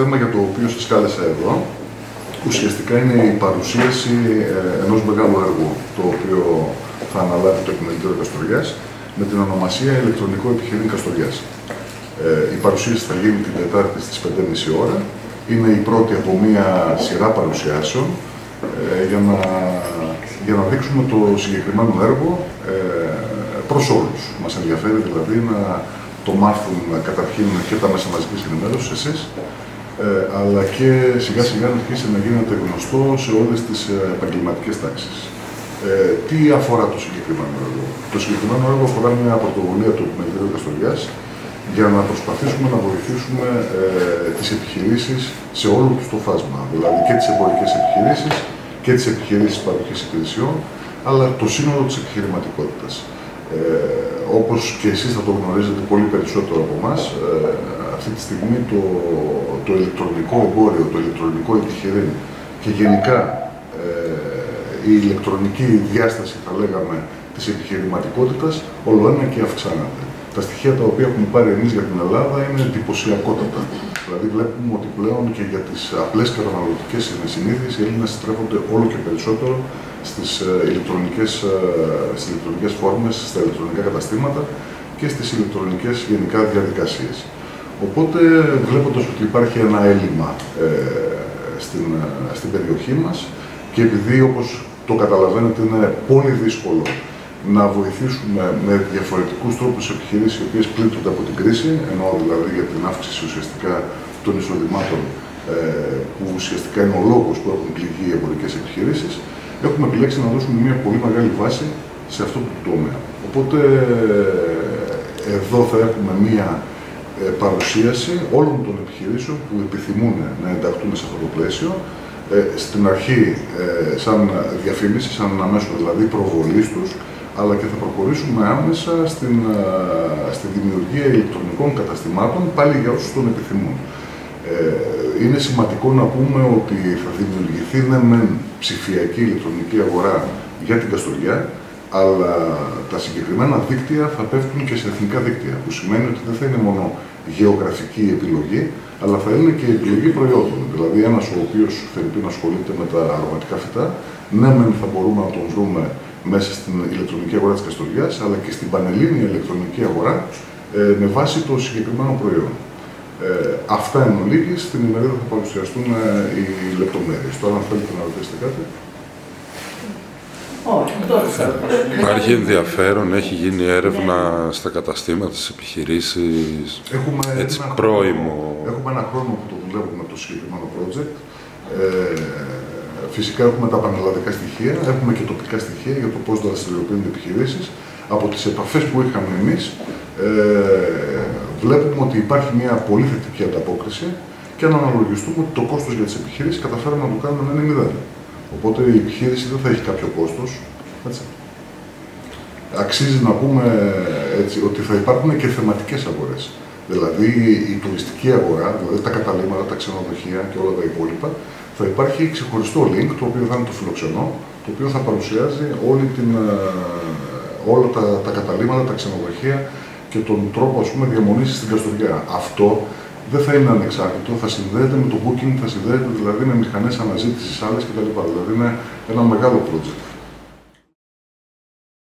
θέμα για το οποίο σας κάλεσα εδώ, ουσιαστικά είναι η παρουσίαση ενός μεγάλου έργου, το οποίο θα αναλάβει το Επιμελητήριο Καστοριάς, με την ονομασία Ηλεκτρονικό Επιχειρήν Καστοριάς. Η παρουσίαση θα γίνει την Τετάρτη στις 5.30 ώρα. Είναι η πρώτη από μία σειρά παρουσιάσεων για να δείξουμε το συγκεκριμένο έργο προς όλους. Μας ενδιαφέρει δηλαδή να το μάθουν καταρχήν και τα μέσα μαζικής ενημέρωσης εσείς, αλλά και σιγά σιγά να αρχίσει να γίνεται γνωστό σε όλες τις επαγγελματικές τάξεις. Τι αφορά το συγκεκριμένο έργο? Το συγκεκριμένο έργο αφορά μια πρωτοβουλία του Επιμελητηρίου Καστοριάς για να προσπαθήσουμε να βοηθήσουμε τις επιχειρήσεις σε όλο τους το φάσμα, δηλαδή και τις εμπορικές επιχειρήσεις και τις επιχειρήσεις παροχής υπηρεσιών, αλλά το σύνολο της επιχειρηματικότητας. Όπως και εσείς θα το γνωρίζετε πολύ περισσότερο από εμάς, αυτή τη στιγμή το ηλεκτρονικό εμπόριο, το ηλεκτρονικό επιχειρήν και γενικά η ηλεκτρονική διάσταση, θα λέγαμε, της επιχειρηματικότητας, όλο ένα και αυξάνεται. Τα στοιχεία τα οποία έχουμε πάρει εμείς για την Ελλάδα είναι εντυπωσιακότατα. Δηλαδή, βλέπουμε ότι πλέον και για τις απλές καταναλωτικές συνήθειες οι Έλληνες στρέφονται όλο και περισσότερο στις ηλεκτρονικές φόρμες, στα ηλεκτρονικά καταστήματα και στις ηλεκτρονικές γενικά διαδικασίες. Οπότε, βλέποντας ότι υπάρχει ένα έλλειμμα στην περιοχή μας και επειδή, όπως το καταλαβαίνετε, είναι πολύ δύσκολο να βοηθήσουμε με διαφορετικούς τρόπους επιχειρήσεις οι οποίες πλήττονται από την κρίση, ενώ δηλαδή για την αύξηση ουσιαστικά των εισοδημάτων, που ουσιαστικά είναι ο λόγος που έχουν πληγεί οι εμπορικές επιχειρήσεις, έχουμε επιλέξει να δώσουμε μια πολύ μεγάλη βάση σε αυτό το τομέα. Οπότε εδώ θα έχουμε μια παρουσίαση όλων των επιχειρήσεων που επιθυμούν να ενταχθούν σε αυτό το πλαίσιο, στην αρχή σαν διαφήμιση, σαν ένα μέσο δηλαδή προβολής τους, αλλά και θα προχωρήσουμε άμεσα στη δημιουργία ηλεκτρονικών καταστημάτων, πάλι για όσους τον επιθυμούν. Είναι σημαντικό να πούμε ότι θα δημιουργηθεί με ψηφιακή ηλεκτρονική αγορά για την Καστοριά, αλλά τα συγκεκριμένα δίκτυα θα πέφτουν και σε εθνικά δίκτυα, που σημαίνει ότι δεν θα είναι μόνο γεωγραφική επιλογή, αλλά θα είναι και επιλογή προϊόντων. Δηλαδή, ένας ο οποίος θέλει να ασχολείται με τα αρωματικά φυτά, ναι, θα μπορούμε να τον βρούμε μέσα στην ηλεκτρονική αγορά της Καστοριάς, αλλά και στην πανελλήνια ηλεκτρονική αγορά με βάση το συγκεκριμένο προϊόν. Αυτά εν ολίγης, στην ημερίδα θα παρουσιαστούν οι λεπτομέρειες. Τώρα, αν θέλετε να ρωτήσετε κάτι. Υπάρχει ενδιαφέρον, έχει γίνει έρευνα στα καταστήματα, στις επιχειρήσεις, έτσι πρώιμο. Έχουμε ένα χρόνο που το δουλεύουμε το συγκεκριμένο project. Φυσικά έχουμε τα πανελλαδικά στοιχεία, έχουμε και τοπικά στοιχεία για το πώς δραστηριοποιούνται οι επιχειρήσεις. Από τις επαφές που είχαμε εμείς, βλέπουμε ότι υπάρχει μια πολύ θετική ανταπόκριση και αν αναλογιστούμε ότι το κόστος για τις επιχειρήσεις καταφέραμε να το κάνουμε να είναι 0. Οπότε η επιχείρηση δεν θα έχει κάποιο κόστος. Έτσι. Αξίζει να πούμε έτσι, ότι θα υπάρχουν και θεματικές αγορές. Δηλαδή η τουριστική αγορά, δηλαδή τα καταλύματα, τα ξενοδοχεία και όλα τα υπόλοιπα, θα υπάρχει ξεχωριστό link, το οποίο θα είναι το φιλοξενό, το οποίο θα παρουσιάζει όλα τα καταλύματα, τα ξενοδοχεία και τον τρόπο διαμονής στην Καστοριά. Αυτό δεν θα είναι ανεξάρτητο, θα συνδέεται με το booking, θα συνδέεται δηλαδή με μηχανές αναζήτησης άλλες κτλ. Δηλαδή είναι ένα μεγάλο project.